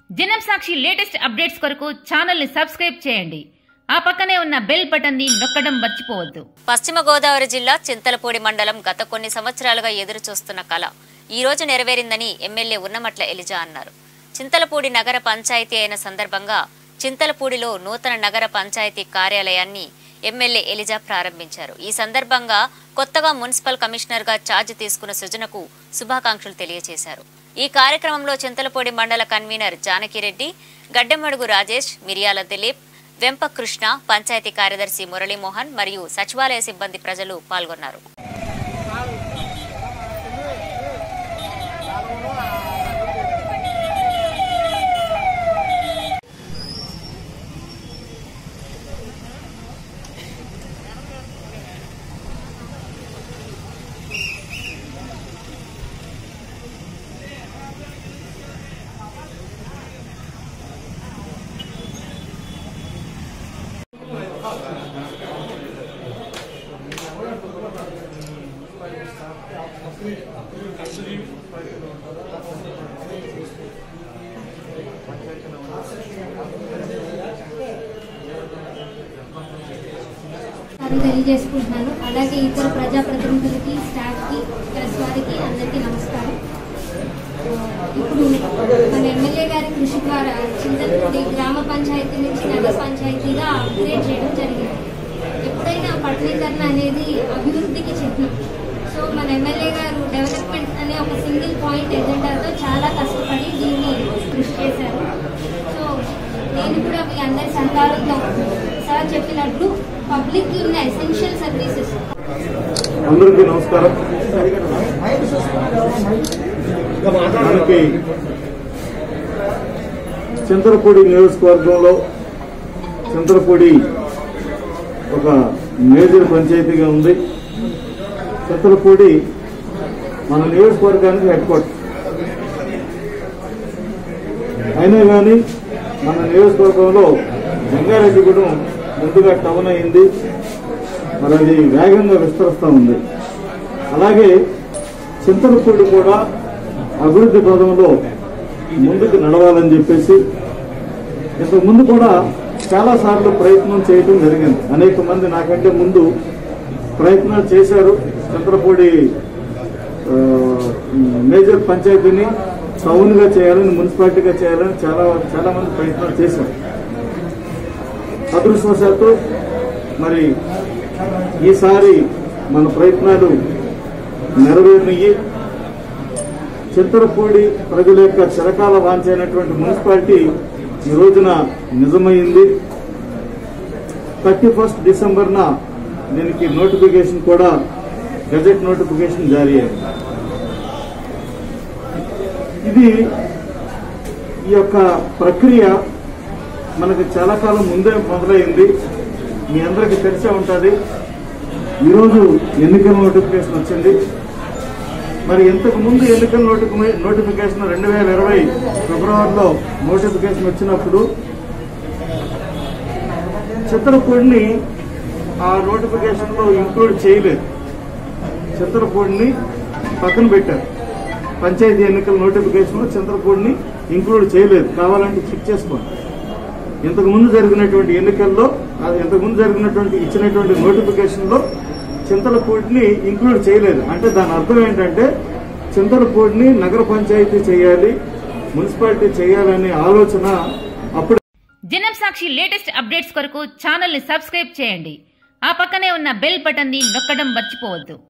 జనం Sakshi latest updates కొరకు channel ని సబ్స్క్రైబ్ చేయండి. ఆ పక్కనే ఉన్న బెల్ బటన్ ని నొక్కడం మర్చిపోవద్దు. పశ్చిమ గోదావరి జిల్లా చింతలపూడి మండలం గత కొన్ని సంవత్సరాలుగా ఎదురు చూస్తున్న కళ ఈ రోజు నెరవేరిందని ఎమ్మెల్యే ఉన్నమట్ల ఎలిజా అన్నారు. చింతలపూడి నగర పంచాయతీ అయిన సందర్భంగా చింతలపూడిలో నూతన నగర పంచాయతీ కార్యాలయాన్ని ఎమ్మెల్యే ఎలిజా ప్రారంభించారు. ఈ సందర్భంగా కొత్తగా మున్సిపల్ కమిషనర్ గా ఛార్జ్ తీసుకున్న సృజనకు శుభాకాంక్షలు తెలియజేశారు. ఈ కార్యక్రమంలో చింతలపూడి మండల కన్వీనర్ జానకిరెడ్డి, గడ్డమడుగు రాజేష్, మిరియాల దిలీప్, వెంప కృష్ణ, పంచాయతీ కార్యదర్శి మురళీమోహన్ మరియు సచివాలయ సిబ్బంది ప్రజలు పాల్గొన్నారు. తెలియజేసుకుంటున్నాను. అలాగే ఇతర ప్రజాప్రతినిధులకి, స్టాఫ్కి, ప్రెస్ వారికి అందరికీ నమస్కారం. ఇప్పుడు మన ఎమ్మెల్యే గారి కృషి ద్వారా చింతలపూడి గ్రామ పంచాయతీ నుంచి నగర పంచాయతీగా అప్గ్రేడ్ చేయడం జరిగింది. ఎప్పుడైనా పట్టణీకరణ అనేది అభివృద్ధికి చిహ్నం. సో మన ఎమ్మెల్యే గారు డెవలప్మెంట్ అనే ఒక సింగిల్ పాయింట్ ఎజెండాతో చాలా కష్టపడి దీన్ని కృషి చేశారు. సో నేను కూడా మీ అందరి సహకారంతో సార్ చెప్పినట్లు పబ్లిక్ ఉన్న ఎసెన్షియల్ సర్వీసెస్. అందరికీ నమస్కారం. మనకి చింతలపూడి నియోజకవర్గంలో చింతలపూడి ఒక మేజర్ పంచాయతీగా ఉంది. చింతలపూడి మన నియోజకవర్గానికి హెడ్ క్వార్టర్. అయినా కానీ మన నియోజకవర్గంలో జంగారెడ్డిగూడెం ముందుగా టౌన్ అయింది. మరి అది వేగంగా విస్తరిస్తూ ఉంది. అలాగే చింతలపూడి కూడా అభివృద్ధి పదంలో ముందుకు నడవాలని చెప్పేసి ఇంతకుముందు కూడా చాలా సార్లు ప్రయత్నం చేయడం జరిగింది. అనేక మంది నాకంటే ముందు ప్రయత్నాలు చేశారు. చింతలపూడి మేజర్ పంచాయతీని టౌన్ గా చేయాలని, మున్సిపాలిటీగా చేయాలని చాలా మంది ప్రయత్నాలు చేశారు. అదృష్టవశాత్తు మరి ఈసారి మన ప్రయత్నాలు నెరవేరినయ్యి చింతలపూడి ప్రజల యొక్క చిరకాల వాంఛైనటువంటి మున్సిపాలిటీ ఈ రోజున నిజమైంది. 31 డిసెంబర్న దీనికి నోటిఫికేషన్ కూడా, గజెట్ నోటిఫికేషన్ జారీ అయింది. ఇది ఈ యొక్క ప్రక్రియ మనకు చాలా కాలం ముందే మొదలైంది. మీ అందరికీ తెలిసే ఉంటుంది. ఈరోజు ఎన్నికల నోటిఫికేషన్ వచ్చింది. మరి ఇంతకు ముందు ఎన్నికల నోటిఫికేషన్ 2020 ఫిబ్రవరిలో నోటిఫికేషన్ వచ్చినప్పుడు చింతలపూడిని ఆ నోటిఫికేషన్ లో ఇంక్లూడ్ చేయలేదు. చింతలపూడిని పక్కన పెట్టారు. పంచాయతీ ఎన్నికల నోటిఫికేషన్ లో చింతలపూడిని ఇంక్లూడ్ చేయలేదు. కావాలంటే చెక్ చేసుకోండి. ఇంతకుముందు జరిగినటువంటి ఎన్నికల్లో, ఇంతకుముందు జరిగినటువంటి ఇచ్చినటువంటి నోటిఫికేషన్ లో చింతలపూడిని ఇంక్లూడ్ చేయలేదు. అంటే దాని అర్థం ఏంటంటే చింతలపూడిని నగర పంచాయతీ చేయాలి, మున్సిపాలిటీ చేయాలనే ఆలోచన అప్పుడు. జనం సాక్షి లేటెస్ట్ అప్డేట్స్ కొరకు ఛానల్ ని సబ్స్క్రైబ్ చేయండి. ఆ పక్కనే ఉన్న బెల్ బటన్ ని నొక్కడం మర్చిపోవద్దు.